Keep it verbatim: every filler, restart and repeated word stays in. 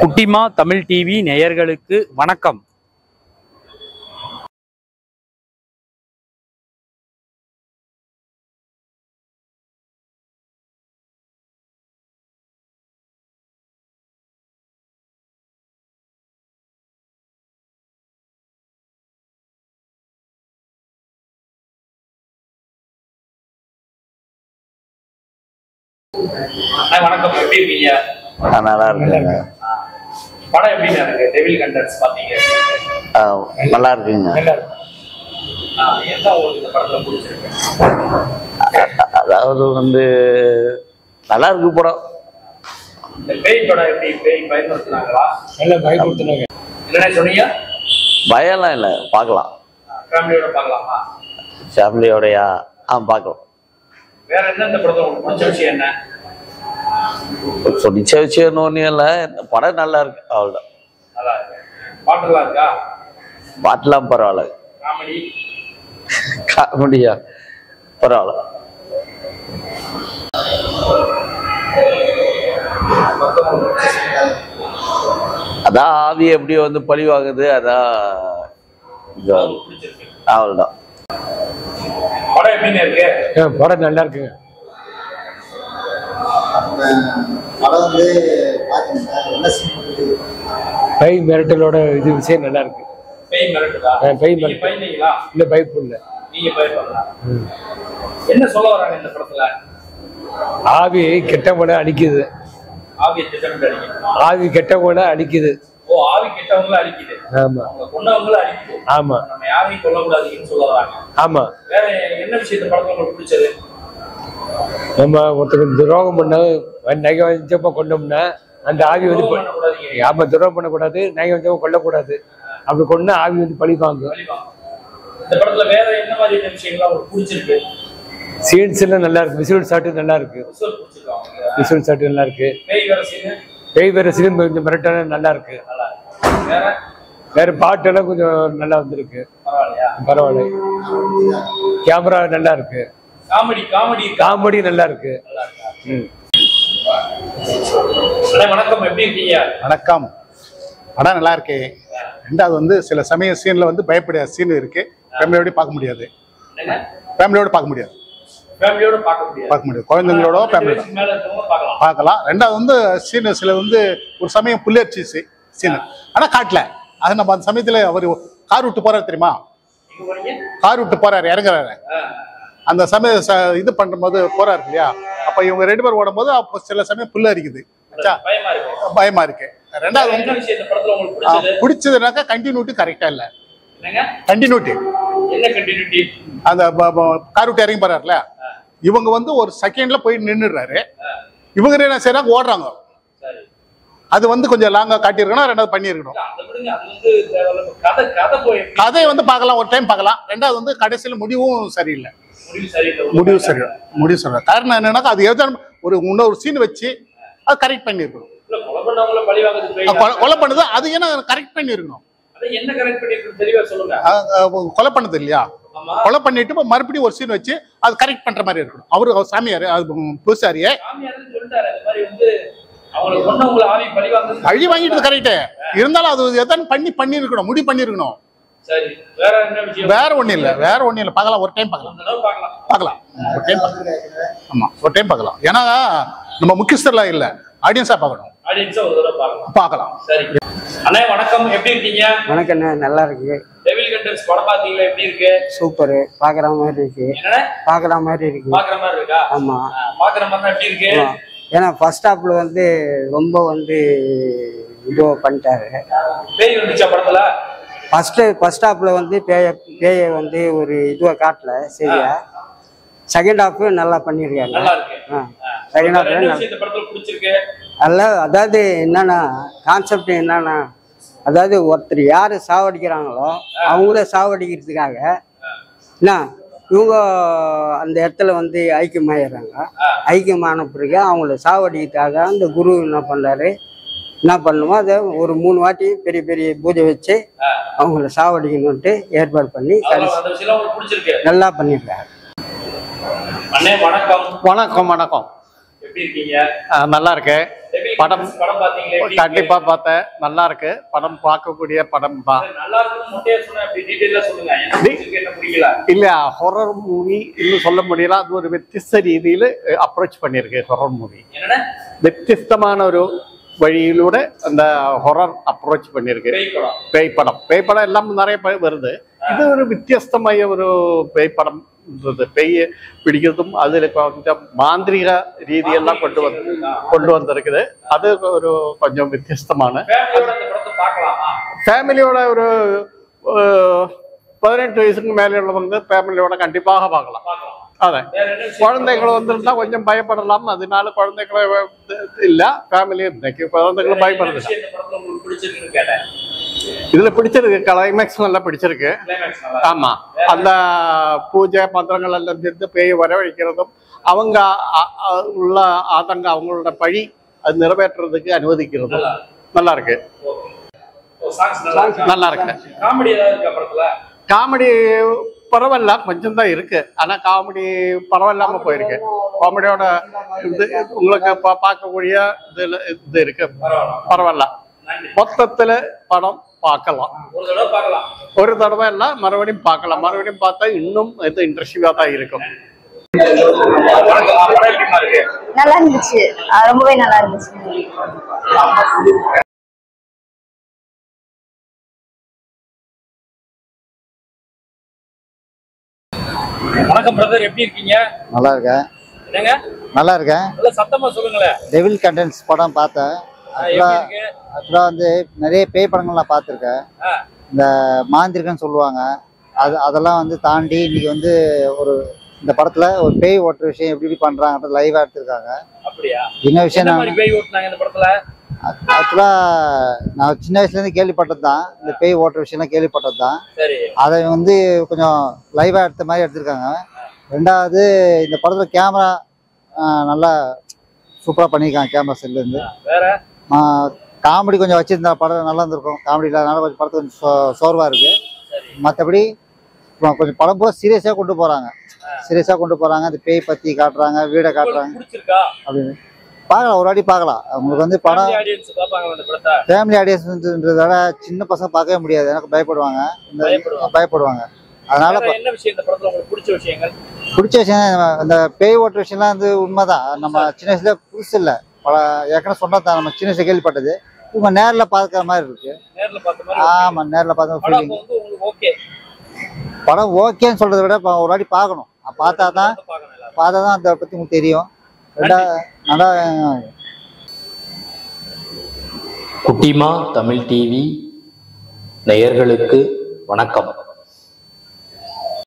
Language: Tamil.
குட்டிமா தமிழ் டிவி நேயர்களுக்கு வணக்கம். வணக்கம். எப்படி இருக்கீங்க? நல்லா இருக்குங்க. படம் எப்படி இருக்கு? டெவில் கண்டர்ஸ் பாத்தீங்க? நல்லா இருக்குங்க. என்ன உங்களுக்கு இந்த படத்துல பிடிச்சிருக்கு? அதாவது வந்து நல்லா இருக்கு படம். இந்த பேய் படம் எப்படி? பேய் பயன்படுத்தினாங்களா? நல்ல பயன்படுத்தினாங்க. என்ன சொன்னீங்க? பயம்லாம் இல்லை, பார்க்கலாம். ஃபேமிலியோட பார்க்கலாமா? ஃபேமிலியோடையா? ஆ, பார்க்கலாம். வேற என்ன இந்த படத்துல உங்களுக்கு பிடிச்ச விஷயம் என்ன? பிடிச்ச விஷயம் ஒன்றும் இல்லை, இந்த படம் நல்லா இருக்கு, அவ்வளோதான். நல்லா இருக்கு. பாட்டுலாம் இருக்கா? பாட்டெலாம் பரவாயில்ல. காமெடி காமெடியா? பரவாயில்ல. அதான் ஆவி எப்படி வந்து பழி வாங்குது, அதான் பிடிச்சிருக்கு. அவ்வளோதான். படம் எப்படின்னு இருக்கு? படம் நல்லா இருக்குங்க. படம் வந்து பை மிரட்டலோட இது விஷயம் நல்லா இருக்கு. பேய் மிரட்டுதா? பேய் நீங்க பயந்தீங்களா? இல்ல, பயப்பு இல்லை. நீங்க பயப்படலாம். என்ன சொல்ல வராங்க இந்த படத்துல? ஆவி கெட்டவனை அடிக்குது. ஆவியை திட்டமிட்டு அடிக்கணும். ஆவி கெட்டவனை அடிக்குது. ஓ, ஆவி கெட்டவங்கள அடிக்குது. ஆமா அவங்க கொண்டவங்கள அடிக்குது. ஆமா நம்ம யாரையும் கொல்லக்கூடாதுன்னு சொல்ல வராங்க. ஆமா. வேற என்ன விஷயத்த படத்துல உங்களுக்கு பிடிச்சது? நம்ம ஒருத்தருக்கு துரோகம் பண்ண நகை வச்சப்ப கொண்டோம்னா அந்த ஆவி வந்து துரோகம் பண்ணக்கூடாதீங்க. ஆமா, துரோகம் பண்ணக்கூடாது, நகை வச்சப்ப கொல்லக்கூடாது. அப்படி கொண்டு ஆவி வந்து பழிப்பாங்க. கண்டிப்பா. இந்த படத்துல வேற என்ன மாதிரியான விஷயங்கள்லாம் உங்களுக்கு பிடிச்சிருக்கு? சீன்ஸ் எல்லாம் நல்லா இருக்கு. விசுவல் ஷாட்டு நல்லா இருக்கு. விசுவல் பிடிச்சிருக்காங்க. விசுவல் ஷாட்டு நல்லா இருக்கு. பேய் வேற சீன் பேய் வேற சீன் கொஞ்சம் மிரட்டான நல்லா இருக்கு. நல்லா இருக்கு. வேற வேற பாட்டெல்லாம் கொஞ்சம் நல்லா வந்திருக்கு. பரவாயில்லையா? பரவாயில்ல. கேமரா நல்லா இருக்கு. காமெடி காமெடி காமெடி நல்லா இருக்கு. நல்லா இருக்கா? ம். அண்ணா வணக்கம். எப்படி இருக்கீங்க? வணக்கம். படம் நல்லா இருக்கு. ரெண்டாவது வந்து சில சமய சீன்ல வந்து பயப்பட சீன் இருக்கு. ஃபேமிலியோட பார்க்க முடியாது. என்ன? ஃபேமிலியோட பார்க்க முடியாது. ஃபேமிலியோட பார்க்க முடியாது. பார்க்க முடியாது. குழந்தைங்களோட ஃபேமிலியோட மேல இருக்கவங்க பார்க்கலாம். பார்க்கலாம். ரெண்டாவது வந்து சீன் சில வந்து ஒரு சமயம் புல்லரிச்சி சீன், ஆனா காட்டல. அது நம்ம அந்த சமயத்துல அவர் கார் விட்டு போறாரு தெரியுமா? எங்க போறீங்க? கார் விட்டு போறாரு, இறங்குறாரு. அந்த சமயம் இது பண்ணும்போது போறாரு இல்லையா? அப்ப இவங்க ரெண்டு பேரும் ஓடும் போது அப்போ சில சமயம் புல்ல அரிக்குது. பயமா இருக்கு. பயமா இருக்கு. ரெண்டாவது என்ன விஷயம் இந்த படத்துல உங்களுக்கு பிடிச்சது? பிடிச்சதுனாக்கா கண்டினியூட்டி கரெக்டா இல்ல. என்னங்க கண்டினியூட்டி என்ன கண்டினியூட்டி? அந்த கார் விட்டு இறங்கி போறாருல, இவங்க வந்து ஒரு செகண்ட்ல போய் நின்னுடுறாரு. இவங்க என்ன செய்யறாங்க? ஓடுறாங்க. சரி, அது வந்து கொஞ்சம் லாங்கா காட்டியிருக்கணும், ரெண்டாவது பண்ணியிருக்கணும். அத விடுங்க. அது வந்து தேவையில்ல. கதை கதை போய் கதையை வந்து பார்க்கலாம், ஒரு டைம் பார்க்கலாம். ரெண்டாவது வந்து கடைசியில முடிவும் சரியில்லை. முடிவு சரியில்லை. முடிவு சரி முடிவு சொல்றேன். காரணம் என்னன்னாக்கா அது எதாவது ஒரு இன்னொரு சீன் வச்சு அது கரெக்ட் பண்ணியிருக்கணும். இல்ல, கொலை பண்ணவங்கள பழி வாங்குறது பேய். கொலை- கொலை பண்ணது அது ஏன்னா கரெக்ட் பண்ணியிருக்கணும். அத என்ன கரெக்ட் பண்ணிருக்கு தெளிவா சொல்லுங்க. அஹ் அஹ் கொலை பண்ணது இல்லையா? ஆமா. கொலை பண்ணிட்டு இப்ப மறுபடியும் ஒரு சீன் வச்சு அது கரெக்ட் பண்ற மாதிரி இருக்கணும். அவரு அவர் சாமியாரு, அது பூசாரியே சாமியார் சொல்லிட்டாரு இந்த மாதிரி வந்து அவங்கள கொண்டவங்கள ஆவி பழி வாங்குறது. அழி வாங்கிட்டு கரெக்டு இருந்தாலும் அது எதாவது பண்ணி பண்ணியிருக்கணும், முடிவு பண்ணியிருக்கணும். சரி, வேற என்ன விஷயம்? வேற ஒண்ணும் இல்ல, வேற ஒண்ணும் இல்ல. பார்க்கலாம், ஒரு டைம் பார்க்கலாம். அந்த அளவு பார்க்கலாம். பார்க்கலாம் ஒரு டைம் ஆமா, ஒரு டைம் பார்க்கலாம். ஏன்னா நம்ம முக்கியஸ்தர்லாம் இல்ல, ஆடியன்ஸா பார்க்கணும். ஆடியன்ஸா ஒரு தடவை பார்க்கலாம். பார்க்கலாம். சரி அண்ணா வணக்கம். எப்படி இருக்கீங்க? வணக்கண்ணே, நல்லா இருக்கு. டெவில் கண்டர்ஸ் படம் பாத்தீங்களா? எப்படி இருக்கு? சூப்பரு, பாக்குற மாதிரி இருக்கு. என்னடா பாக்குற மாதிரி இருக்கு. பாக்குற மாதிரி இருக்கா? ஆமா, பாக்குற மாதிரி எப்படி இருக்கு? ஆமா. ஏன்னா ஃபர்ஸ்ட் ஹாப்ல வந்து ரொம்ப வந்து இது பண்ணிட்டாரு. பேய் வந்துச்சா படத்துல? ஃபர்ஸ்ட் ஃபர்ஸ்ட் ஹாப்ல வந்து பேய பேய வந்து ஒரு இதுவை காட்டல சரியா. செகண்ட் ஹாஃப் நல்லா பண்ணியிருக்காங்க. நல்லா இருக்கு. செகண்ட் வேற என்ன ஹாஃப் விஷயம் இந்த படத்துல பிடிச்சிருக்கு? நல்லா. அதாவது என்னன்னா கான்செப்ட் என்னன்னா, அதாவது ஒருத்தர் யாரு சாவடிக்கிறாங்களோ அவங்கள சாவடிக்கிறதுக்காக என்ன இவங்க அந்த இடத்துல வந்து ஐக்கியமாயிடுறாங்க. ஐக்கியமான பிறகு அவங்கள சாவடிக்கிறதுக்காக அந்த குரு என்ன பண்றாரு, என்ன பண்ணுமோ அதை ஒரு மூணு வாட்டி பெரிய பெரிய பூஜை வச்சு அவங்கள சாவடிக்கணும்ட்டு ஏற்பாடு பண்ணி அந்த விஷயம் உங்களுக்கு பிடிச்சிருக்கு? நல்லா பண்ணியிருக்காரு. அண்ணே வணக்கம். வணக்கம் வணக்கம். எப்படி இருக்கீங்க? ஆஹ் நல்லா இருக்கு. டெவில் படம் கண்டென்ஸ் படம் பாத்தீங்களா? எப்படி கண்டிப்பா பார்த்தேன். நல்லா இருக்கு. படம் பார்க்கக்கூடிய படம் தான். இருக்கு? நல்லா இருக்குன்னு மொட்டையா சொன்னா அப்படி டீடைலா சொல்லுங்க. என்ன பிடிச்சிருக்கு, என்ன பிடிக்கல? இல்ல ஹொரர் மூவி இன்னும் சொல்ல முடியல. அது ஒரு വ്യത്യസ്ത രീതിയിൽ அப்ரோச் பண்ணிருக்கு ஹொரர் மூவி. என்னன்னா വ്യത്യസ്തமான ஒரு வழியிலூടെ அந்த ஹொரர் அப்ரோச் பண்ணிருக்கு. பேய் படம். பேய் படம் பேய் படம் எல்லாம் நிறைய பேர் வருது. இது ஒரு வித்தியாசമായ ஒரு பேய் படம். பேய் பிடிக்கிறதும் அதுல கொஞ்சம் மாந்திரிக ரீதியெல்லாம் கொண்டு வந்து கொண்டு வந்திருக்குது. அது ஒரு கொஞ்சம் வித்தியாசமான ஃபேமிலியோட இந்த படத்தை பார்க்கலாமா? ஃபேமிலியோட ஒரு பதினெட்டு வயசுக்கு மேலே உள்ளவங்க ஃபேமிலியோட கண்டிப்பாக பார்க்கலாம். பார்க்கலாம். அതെ குழந்தைகள் வந்துருந்தா கொஞ்சம் பயப்படலாம். அதனால குழந்தைகளை இல்ல ஃபேமிலி இன்னைக்கு குழந்தைகள் பயப்படுறது. இந்த படத்துல உங்களுக்கு பிடிச்சிருக்குன்னு கேட்டேன். இதுல பிடிச்சிருக்கு. கிளைமேக்ஸ் நல்லா பிடிச்சிருக்கு. கிளைமேக்ஸ் நல்லா ஆமா. அந்த பூஜை மந்திரங்கள் எல்லாம் சேர்ந்து பேய் வரவழைக்கிறதும் அவங்க உள்ள ஆதங்க அவங்களோட பழி அது நிறைவேற்றுறதுக்கு அனுமதிக்கிறதும் நல்லா இருக்கு. சாங்ஸ் நல்லா இருக்கு. நல்லா இருக்கு. காமெடி ஏதாவது இருக்கா படத்துல? காமெடி பரவாயில்ல, கொஞ்சம் தான் இருக்கு. ஆனா காமெடி பரவாயில்லாம போயிருக்கு. காமெடியோட இது உங்களுக்கு பார்க்கக்கூடிய இதுல இது இருக்கு. பரவாயில்ல. மொத்தத்துல படம் பார்க்கலாம். ஒரு தடவை பார்க்கலாம். ஒரு தடவை எல்லாம் மறுபடியும் பார்க்கலாம். மறுபடியும் பார்த்தா இன்னும் இது இன்ட்ரெஸ்டிங்கா தான் இருக்கும். நல்லா இருந்துச்சு. ரொம்பவே நல்லா இருந்துச்சு. வணக்கம் பிரதர், எப்படி இருக்கீங்க? நல்லா இருக்கேன். என்னங்க? நல்லா இருக்கேன். நல்ல சத்தமா சொல்லுங்களேன். டெவில் கண்டென்ஸ் படம் பார்த்தேன். ஆக்சுவலாக ஆக்சுவலாக வந்து நிறைய பேய் படங்கள் நான் பார்த்துருக்கேன். இந்த மாந்திரிகன்னு சொல்லுவாங்க. அது அதெல்லாம் வந்து தாண்டி இன்னைக்கு வந்து ஒரு இந்த படத்துல ஒரு பேய் ஓட்டுற விஷயம் எப்படி எப்படி பண்றாங்க லைவா எடுத்திருக்காங்க. அப்படியா? என்ன விஷயம் நான் பேய் ஓட்டுனாங்க இந்த படத்துல? ஆக்சுவலா நான் சின்ன வயசுல இருந்து கேள்விப்பட்டது தான். இந்த பேய் ஓட்டுற விஷயம்லாம் கேள்விப்பட்டது தான். அதை வந்து கொஞ்சம் லைவா எடுத்த மாதிரி எடுத்திருக்காங்க. ரெண்டாவது இந்த படத்துல கேமரா நல்லா சூப்பரா பண்ணியிருக்காங்க. கேமரா செல்ல இருந்து காமெடி கொஞ்சம் வச்சிருந்தா படம் நல்லா இருந்திருக்கும். காமெடி இல்லாதனால கொஞ்சம் படத்து கொஞ்சம் சோர்வா இருக்கு. மற்றபடி கொஞ்சம் படம் பூரா சீரியஸா கொண்டு போறாங்க. சீரியஸா கொண்டு போறாங்க. அந்த பேய் பத்தி காட்டுறாங்க, வீடை காட்டுறாங்க அப்படின்னு பார்க்கலாம். ஒரு வாட்டி பார்க்கலாம். உங்களுக்கு வந்து படம் ஃபேமிலி ஆடியன்ஸ்ன்றத விட சின்ன பசங்க பார்க்கவே முடியாது. எனக்கு பயப்படுவாங்க. இந்த பயப்படுவாங்க. அதனால பிடிச்ச விஷயம் இந்த பேய் ஓட்டுற விஷயம்லாம் வந்து உண்மைதான். நம்ம சின்ன வயசுல புதுசு இல்லை. பல ஏற்கனவே சொன்னதான். நம்ம சின்ன வயசுல கேள்விப்பட்டது. இவங்க நேர்ல பார்க்குற மாதிரி இருக்கு. ஆமா, நேர்ல பார்த்த ஃபீலிங். படம் ஓகேன்னு சொல்றதை விட ஒரு வாட்டி பார்க்கணும். பார்த்தா தான் பார்த்தா தான் அதை பத்தி உங்களுக்கு தெரியும். நல்லா குட்டிமா தமிழ் டிவி நேயர்களுக்கு வணக்கம்.